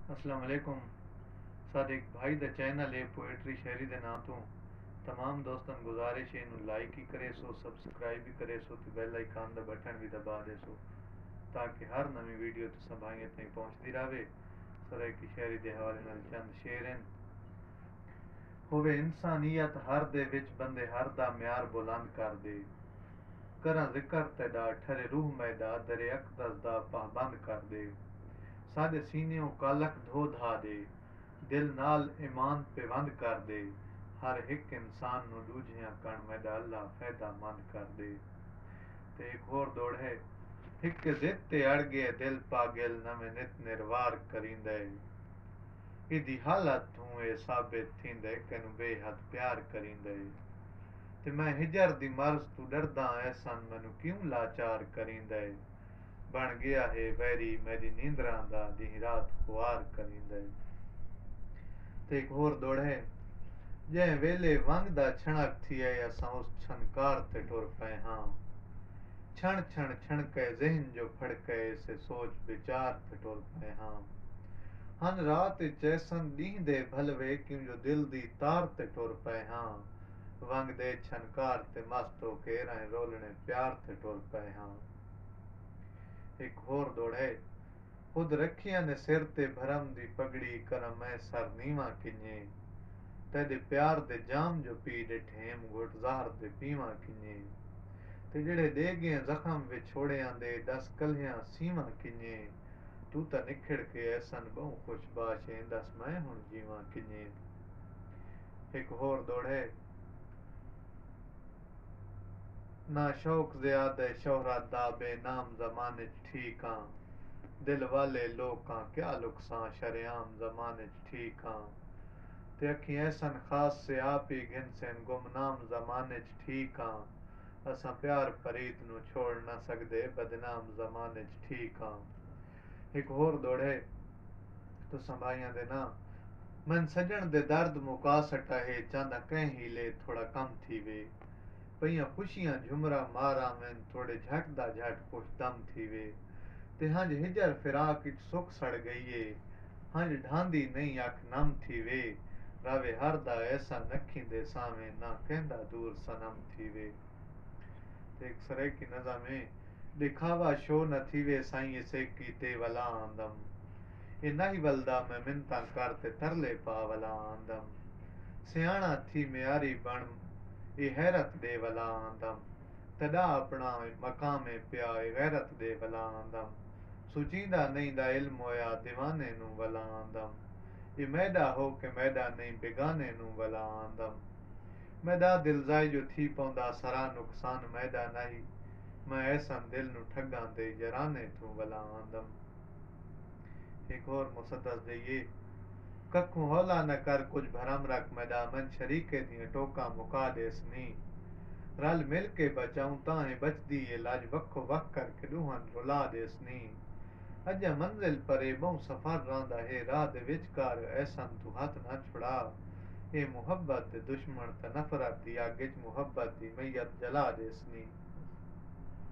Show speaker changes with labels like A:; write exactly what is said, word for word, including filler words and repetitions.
A: अस्सलाम वालेकुम। सादिक भाई द चैनल है पोएट्री शहरी दे नाम तो तमाम दोस्तन गुजारिश है इन्हू लाइक ही करे सो, सब्सक्राइब भी करे सो, तो बेल आइकन दा बटन भी दबा दे सो ताकि हर नवी वीडियो तुसां भाइयों ताईं पहुंचती रहे। सराय की शहरी दे हवाले नाल चंद शेर हैं। होवे इंसानियत हर दे विच बंदे हर दा म्यार बुलंद कर दे। करा जिक्र तेदा ठरे रूह मैदा दरे अकदस दा पाबंद कर दे। साडे सीनियों कालक धो धा दे, दिल नाल ईमान पेवंद कर दे। हर एक इंसान नू दूजियां कण मैदा अल्लाह फायदामंद कर दे। ते एक होर दौड़ है। हिक जिद ते अड़ गए दिल पागिल नवें नित निर्वार करींदे। इदी हालत तू ए साबित थींदे कैनू बेहद प्यार करींदे। ते मैं हिजर दी मर्ज तू डरदा ऐसन मैनू क्यों लाचार करींदे। बन गया है वैरी मेरी नींदरां दा दी रात खुआर करींदे। ते एक होर दौड़ है। जै वेले वंग दा छणक थिए असां उस छनकार ते टुर पए हां। छण छण छणके ज़हन जो फड़के से सोच विचार ते टुर पए हां। हन रात विच ऐसन ॾींहं भलवे क्यों जो दिल दी तार ते टुर पए हां। वंग दे छनकार ते मस्त होके रहें रोलने प्यार ते टुर पए हां। एक होर दौड़ है। खुद रखिया ने सिर ते भरम दी पगड़ी करम मैं सर नीवा किन्ने। तेदे प्यार दे जाम जो पी डिठेम घुट ज़हर दे पीवा किन्ने। ते जेड़े दे गए जख्म विच छोड़ियां दे दस कलियां सीवा किन्ने। तू तां निखड़ के ऐसन बहु खुश बाशे दस मैं हुण जीवा किन्ने। एक होर दौड़ है। ना शौक ज़्यादा शोहरत दा बेनाम ज़माने च ठीक आं। दिल वाले लोकां क्या लुकसां शरेआम ज़माने च ठीक आं। ते अखी ऐसन खास से आप ही घिन सेन गुमनाम ज़माने च ठीक आं। असां प्यार फरीद नू छोड़ न सकदे बदनाम ज़माने च ठीक आं। एक होर दौड़ है। तुसां भाइयां दे ना मन सजण दे दर्द मुका सटा है चांदा कंहिं हीले थोड़ा कम थी वे। पईयां खुशियां झुमरा मारा वेन थोड़े झट दा झट खुशदम थी वे। ते हंज हिजर फिराक विच सुख सड़ गई है। हंज ढांदी नहीं अख नम थी वे। रावे हर दा ऐसा नखीं दे सावे ना कहंदा दूर सनम थी वे। ते एक सरे की नज़ा में दिखावा शो न थी वे साईं से कीते वला आंदम। ए नहीं वलदा मैं मिन्नतां कर ते तरले पा वला आंदम। सियाणा थी म्यारी बण ए हैरत दे वला आंदम। तदा अपना मकामे प्या ए गैरत दे वला आंदम। सुचींदा नहीं दा इल्म होया दीवाने नू वला आंदम। ए मैदा हो के मैदा नहीं बेगाने नू वला आंदम। मैदा दिलजाई जो थी पौंदा सरा नुकसान मैदा नहीं। मैं ऐसन दिल नू ठगां दे जराने तू वला आंदम। एक और मुसद्दस दइए। कखू हौला न कर कुछ भरम रख मैदा मन शरीके दियां टोका मुका देस नी। रल मिल के बचाऊं ताहें बचदी ए लाज वक्खो वख करके दूहन रुला देस नी। अज मंजिल परे बहु सफर रांदा है राह दे विचकार ऐसन तू हथ न छुड़ा। ए मुहब्बत दे दुश्मन ते नफरत दी अग विच मुहब्बत दी मैयत जला देस नी।